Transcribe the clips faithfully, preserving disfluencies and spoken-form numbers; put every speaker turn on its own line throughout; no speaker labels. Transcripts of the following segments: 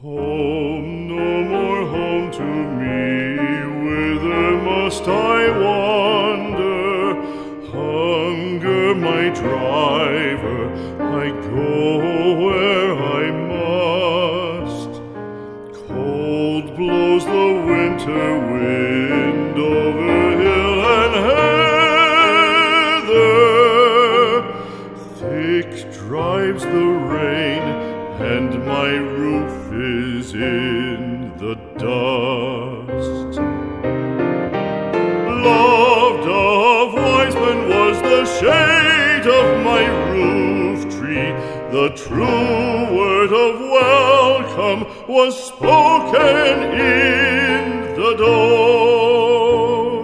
Home, no more home to me, whither must I wander? Hunger, my driver, I go where I must. Cold blows the winter wind over hill and heather, thick drives the rain, and my roof is in the dust. Loved of wise men was the shade of my roof tree, the true word of welcome was spoken in the door.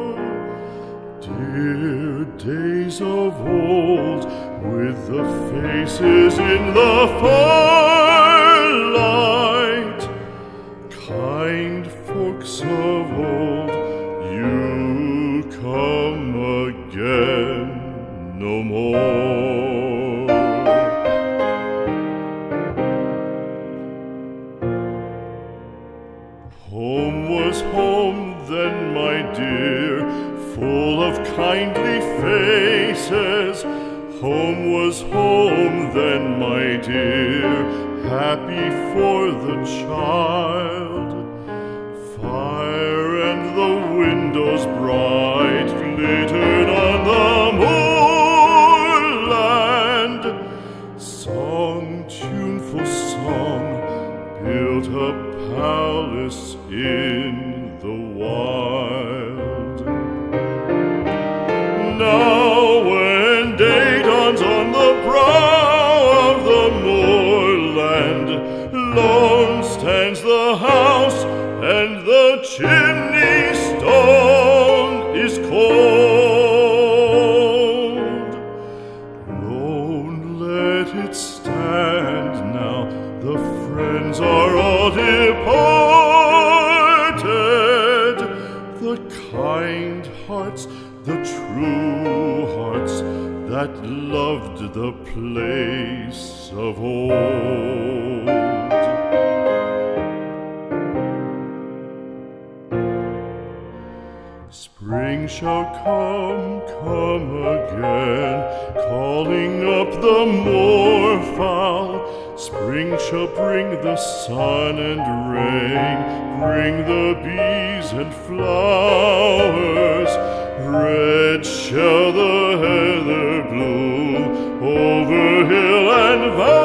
Dear days of old, with the faces in the firelight, kind folks of old, you come again no more. Home was home then, my dear, full of kindly faces. Home was home then, my dear, happy for the child. Fire and the windows bright glittered on the moorland. Song, tuneful song, built a palace in the wild. Now when day dawns on the brow of the moorland, lone stands the house, and the chimney stone is cold. Lone, let it stand now, the friends are all departed. The kind hearts, the true hearts, that loved the place of old. Spring shall come, come again, calling up the moorfowl. Spring shall bring the sun and rain, bring the bees and flowers. Red shall the heather bloom over hill and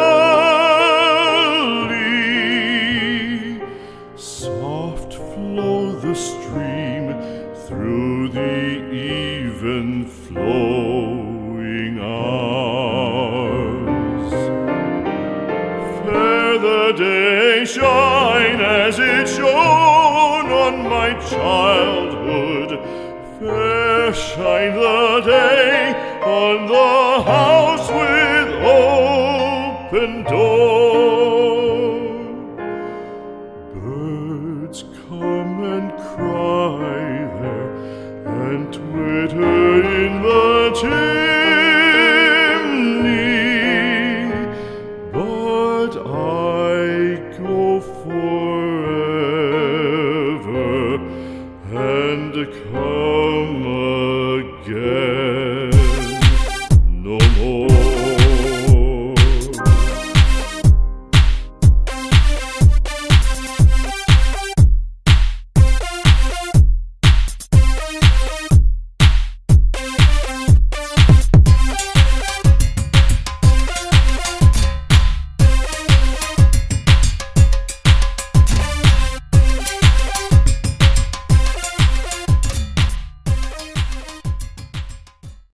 valley. Soft flow the stream through the even flowing hours. Fair the day shine as it shone on my childhood. Fair shine the day on the house with open door. Birds come and cry there, and twitter in the chimney, but I go for